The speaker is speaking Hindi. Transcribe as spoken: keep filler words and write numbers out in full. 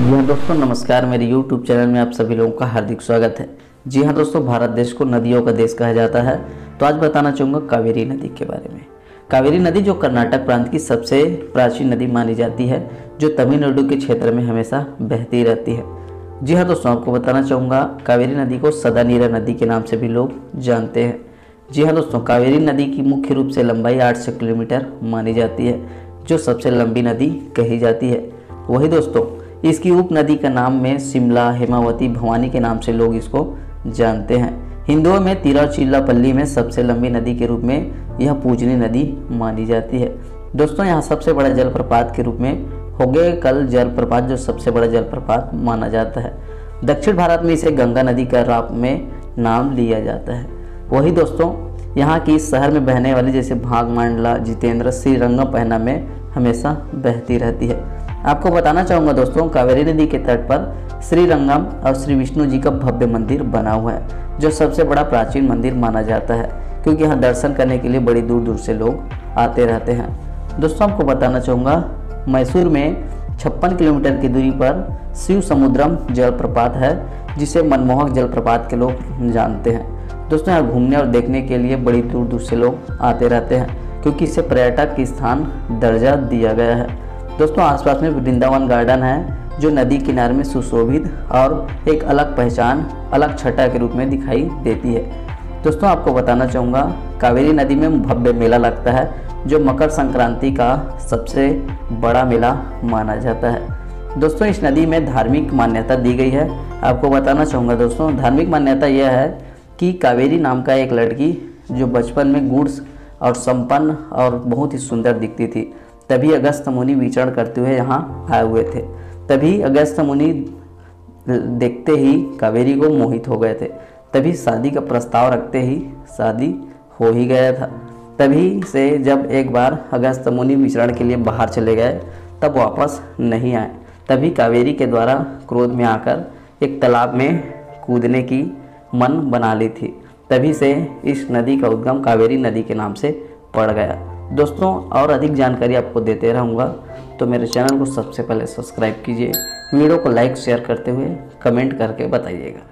जी हाँ दोस्तों, नमस्कार। मेरे यूट्यूब चैनल में आप सभी लोगों का हार्दिक स्वागत है। जी हाँ दोस्तों, भारत देश को नदियों का देश कहा जाता है। तो आज बताना चाहूँगा कावेरी नदी के बारे में। कावेरी नदी जो कर्नाटक प्रांत की सबसे प्राचीन नदी मानी जाती है, जो तमिलनाडु के क्षेत्र में हमेशा बहती रहती है। जी हाँ दोस्तों, आपको बताना चाहूँगा कावेरी नदी को सदा नीरा नदी के नाम से भी लोग जानते हैं। जी हाँ दोस्तों, कावेरी नदी की मुख्य रूप से लंबाई आठ सौ किलोमीटर मानी जाती है, जो सबसे लंबी नदी कही जाती है। वही दोस्तों, इसकी उप नदी का नाम में शिमला, हेमावती, भवानी के नाम से लोग इसको जानते हैं। हिंदुओं में तिरुचिरापल्ली में सबसे लंबी नदी के रूप में यह पूजनीय नदी मानी जाती है। दोस्तों, यहाँ सबसे बड़ा जलप्रपात के रूप में होगेकल जलप्रपात जो सबसे बड़ा जलप्रपात माना जाता है। दक्षिण भारत में इसे गंगा नदी का रूप में नाम लिया जाता है। वही दोस्तों, यहाँ की शहर में बहने वाली जैसे भागमंडला, जितेंद्र, श्रीरंगम पहना में हमेशा बहती रहती है। आपको बताना चाहूँगा दोस्तों, कावेरी नदी के तट पर श्रीरंगम और श्री विष्णु जी का भव्य मंदिर बना हुआ है, जो सबसे बड़ा प्राचीन मंदिर माना जाता है, क्योंकि यहाँ दर्शन करने के लिए बड़ी दूर दूर से लोग आते रहते हैं। दोस्तों, आपको बताना चाहूँगा, मैसूर में छप्पन किलोमीटर की दूरी पर शिव समुद्रम जलप्रपात है, जिसे मनमोहक जलप्रपात के लोग जानते हैं। दोस्तों, यहाँ घूमने और देखने के लिए बड़ी दूर दूर से लोग आते रहते हैं, क्योंकि इसे पर्यटक की स्थान दर्जा दिया गया है। दोस्तों, आसपास में वृंदावन गार्डन है, जो नदी किनारे में सुशोभित और एक अलग पहचान, अलग छटा के रूप में दिखाई देती है। दोस्तों, आपको बताना चाहूँगा, कावेरी नदी में भव्य मेला लगता है, जो मकर संक्रांति का सबसे बड़ा मेला माना जाता है। दोस्तों, इस नदी में धार्मिक मान्यता दी गई है। आपको बताना चाहूँगा दोस्तों, धार्मिक मान्यता यह है कि कावेरी नाम का एक लड़की जो बचपन में गुण और संपन्न और बहुत ही सुंदर दिखती थी, तभी अगस्त्य मुनि विचरण करते हुए यहाँ आए हुए थे। तभी अगस्त्य मुनि देखते ही कावेरी को मोहित हो गए थे। तभी शादी का प्रस्ताव रखते ही शादी हो ही गया था। तभी से जब एक बार अगस्त्य मुनि विचरण के लिए बाहर चले गए, तब वापस नहीं आए। तभी कावेरी के द्वारा क्रोध में आकर एक तालाब में कूदने की मन बना ली थी। तभी से इस नदी का उद्गम कावेरी नदी के नाम से पड़ गया। दोस्तों, और अधिक जानकारी आपको देते रहूँगा, तो मेरे चैनल को सबसे पहले सब्सक्राइब कीजिए, वीडियो को लाइक शेयर करते हुए कमेंट करके बताइएगा।